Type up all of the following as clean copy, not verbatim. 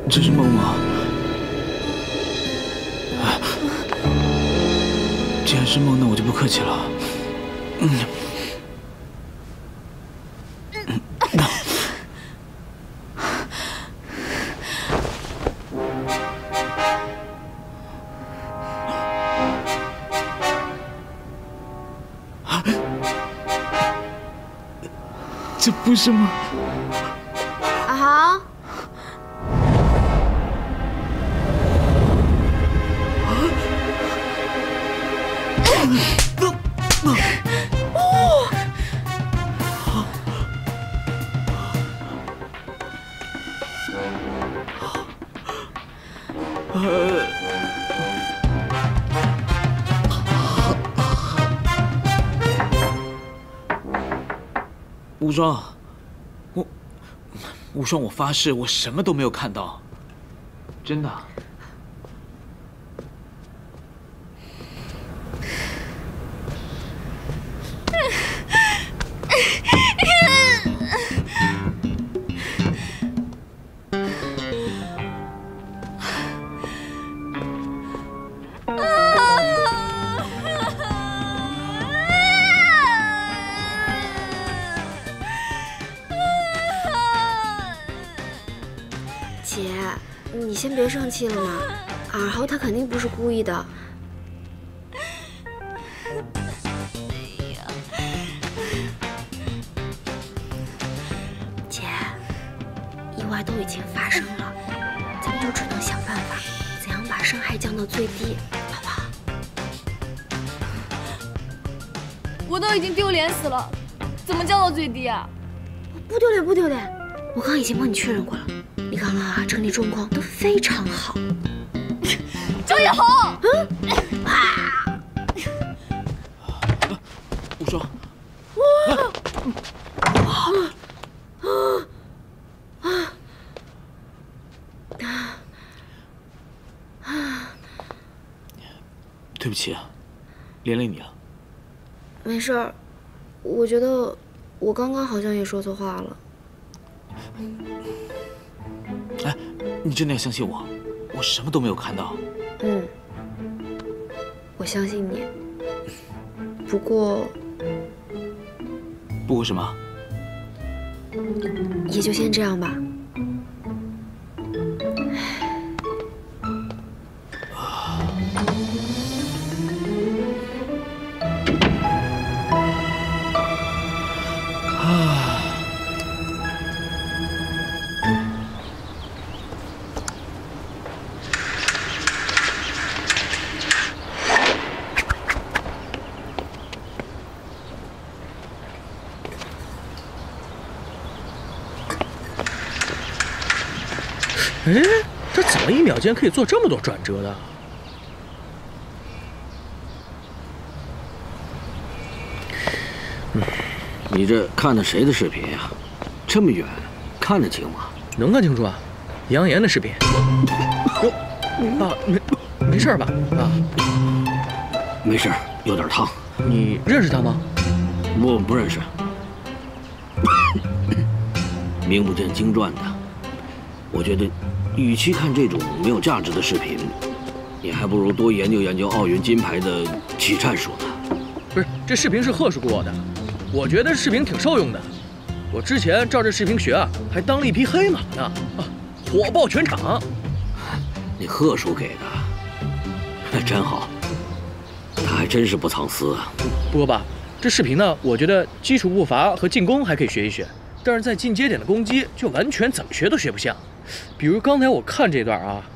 这是梦吗？既然是梦，那我就不客气了。这不是梦。 阿豪， 无双，无双，我发誓，我什么都没有看到，真的。 姐，你先别生气了嘛，尔豪他肯定不是故意的。姐，意外都已经发生了，咱们就只能想办法，怎样把伤害降到最低，好不好？ 我都已经丢脸死了，怎么降到最低啊？ 不丢脸，不丢脸，我刚刚已经帮你确认过了。你刚刚啊，整体状况都非常好。 张一豪， 无双，对不起啊，连累你了。 没事儿，我觉得我刚刚好像也说错话了。 哎，你真的要相信我，我什么都没有看到。 嗯，我相信你。不过什么？ 也就先这样吧。 哎，这怎么1秒间可以做这么多转折的？ 你这看的谁的视频呀？这么远，看得清吗？ 能看清楚啊，杨岩的视频。啊，没事吧？啊， 没事，有点烫。 你认识他吗？ 不认识。名不见经传的，我觉得，与其看这种没有价值的视频，你还不如多研究研究奥运金牌的技战术呢。 不是，这视频是贺叔给我的，我觉得视频挺受用的。我之前照这视频学啊，还当了一匹黑马呢，火爆全场。 你贺叔给的，真好，他还真是不藏私啊。 不过吧，这视频呢，我觉得基础步伐和进攻还可以学一学，但是在进阶点的攻击就完全怎么学都学不像。比如刚才我看这段啊，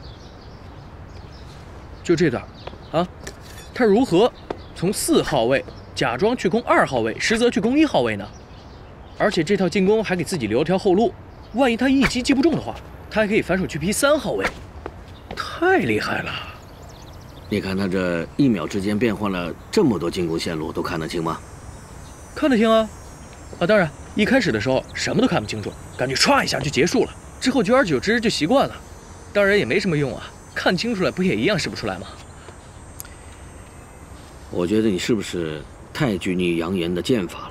就这段，啊，他如何从4号位假装去攻2号位，实则去攻1号位呢？而且这套进攻还给自己留条后路，万一他一击击不中的话，他还可以反手去劈3号位，太厉害了！ 你看他这1秒之间变换了这么多进攻线路，都看得清吗？ 看得清啊！啊，当然，一开始的时候什么都看不清楚，感觉唰一下就结束了。之后久而久之就习惯了，当然也没什么用啊，看清楚了不也一样使不出来吗？ 我觉得你是不是太拘泥杨岩的剑法了？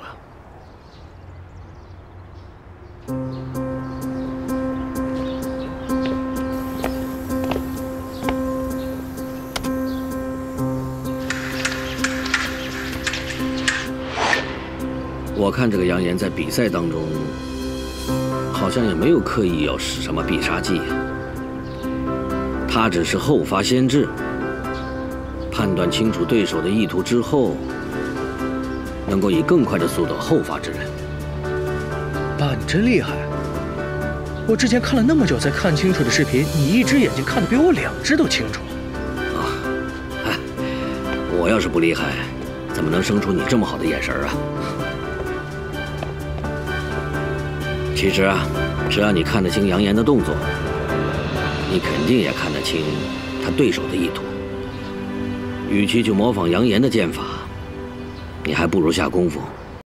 我看这个杨岩在比赛当中，好像也没有刻意要使什么必杀技，他只是后发先至，判断清楚对手的意图之后，能够以更快的速度后发制人。 爸，你真厉害！我之前看了那么久才看清楚的视频，你一只眼睛看得比我2只都清楚。 我要是不厉害，怎么能生出你这么好的眼神啊？其实啊，只要你看得清杨岩的动作，你肯定也看得清他对手的意图。与其去模仿杨岩的剑法，你还不如下功夫